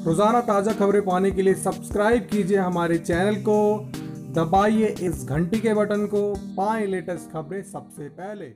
रोजाना ताज़ा खबरें पाने के लिए सब्सक्राइब कीजिए हमारे चैनल को, दबाइए इस घंटी के बटन को, पाएं लेटेस्ट खबरें सबसे पहले।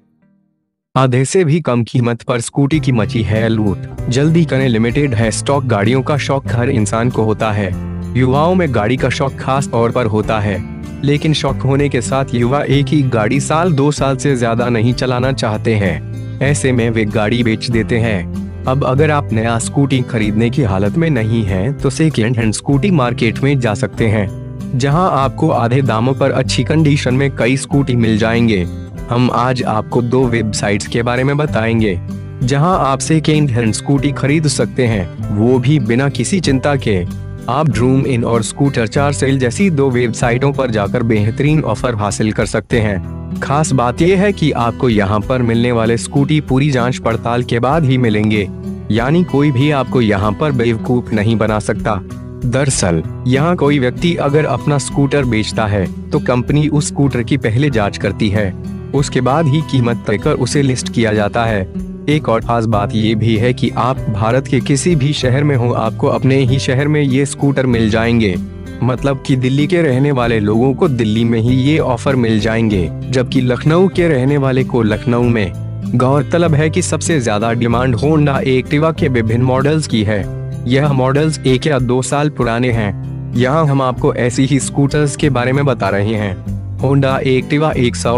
आधे से भी कम कीमत पर स्कूटी की मची है लूट। जल्दी करें, लिमिटेड है स्टॉक। गाड़ियों का शौक हर इंसान को होता है। युवाओं में गाड़ी का शौक खास तौर पर होता है, लेकिन शौक होने के साथ युवा एक ही गाड़ी साल 2 साल से ज्यादा नहीं चलाना चाहते हैं। ऐसे में वे गाड़ी बेच देते हैं। अब अगर आप नया स्कूटी खरीदने की हालत में नहीं हैं, तो सेकेंड हैंड स्कूटी मार्केट में जा सकते हैं, जहां आपको आधे दामों पर अच्छी कंडीशन में कई स्कूटी मिल जाएंगे। हम आज आपको 2 वेबसाइट्स के बारे में बताएंगे जहां आप सेकेंड हैंड स्कूटी खरीद सकते हैं, वो भी बिना किसी चिंता के। आप ड्रूम इन और स्कूटर 4 सेल जैसी 2 वेबसाइटों पर जाकर बेहतरीन ऑफर हासिल कर सकते हैं। खास बात यह है कि आपको यहां पर मिलने वाले स्कूटी पूरी जांच पड़ताल के बाद ही मिलेंगे, यानी कोई भी आपको यहां पर बेवकूफ नहीं बना सकता। दरअसल यहाँ कोई व्यक्ति अगर अपना स्कूटर बेचता है तो कंपनी उस स्कूटर की पहले जांच करती है, उसके बाद ही कीमत तय कर उसे लिस्ट किया जाता है। एक और खास बात ये भी है कि आप भारत के किसी भी शहर में हो, आपको अपने ही शहर में ये स्कूटर मिल जाएंगे। मतलब कि दिल्ली के रहने वाले लोगों को दिल्ली में ही ये ऑफर मिल जाएंगे, जबकि लखनऊ के रहने वाले को लखनऊ में। गौरतलब है कि सबसे ज्यादा डिमांड होंडा एक्टिवा के विभिन्न मॉडल्स की है। यह मॉडल्स 1 या 2 साल पुराने हैं। यहाँ हम आपको ऐसी ही स्कूटर्स के बारे में बता रहे हैं। होंडा एक्टिवा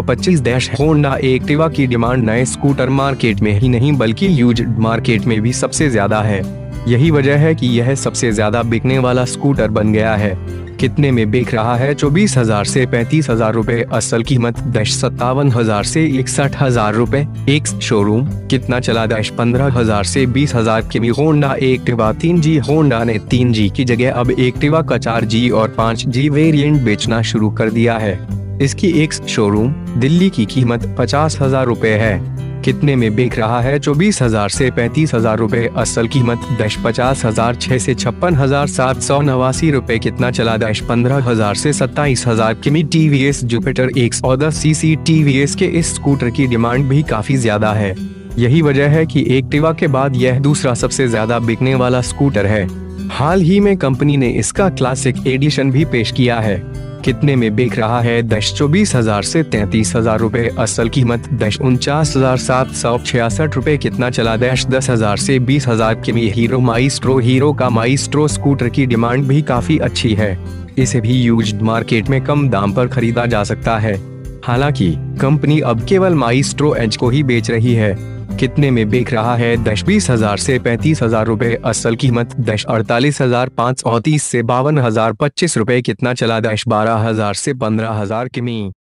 125 होंडा एक्टिवा की डिमांड नए स्कूटर मार्केट में ही नहीं बल्कि यूज्ड मार्केट में भी सबसे ज्यादा है। यही वजह है कि यह सबसे ज्यादा बिकने वाला स्कूटर बन गया है। कितने में बिक रहा है? 24,000 से 35,000 रुपए। असल कीमत 57,000 से 61,000 रुपए। एक शोरूम कितना चला? 15,000 से 20,000 की। Honda Activa 3G। होंडा ने 3G की जगह अब एक्टिवा का 4G और 5G वेरिएंट बेचना शुरू कर दिया है। इसकी एक शोरूम दिल्ली की कीमत 50,000 रुपए है। कितने में बिक रहा है? 24,000 से 35,000 रुपए। असल कीमत 50,006 से 56,789 रुपए। कितना चला? 15,000 से 27,000 की। TVS Jupiter X14cc। टीवीएस के इस स्कूटर की डिमांड भी काफी ज्यादा है। यही वजह है कि एक्टिवा के बाद यह दूसरा सबसे ज्यादा बिकने वाला स्कूटर है। हाल ही में कंपनी ने इसका क्लासिक एडिशन भी पेश किया है। कितने में बिक रहा है? 24,000 से 33,000 रुपए। असल कीमत 49,766 रुपए। कितना चला? 10,000 से 20,000 की। Hero Maestro. हीरो का माइस्ट्रो स्कूटर की डिमांड भी काफी अच्छी है। इसे भी यूज्ड मार्केट में कम दाम पर खरीदा जा सकता है। हालांकि कंपनी अब केवल माइस्ट्रो एज को ही बेच रही है। कितने में बिक रहा है? 20,000 से 35,000 रुपए। असल कीमत 48,530 से 52,025 रुपए। कितना चला? 12,000 से 15,000 की।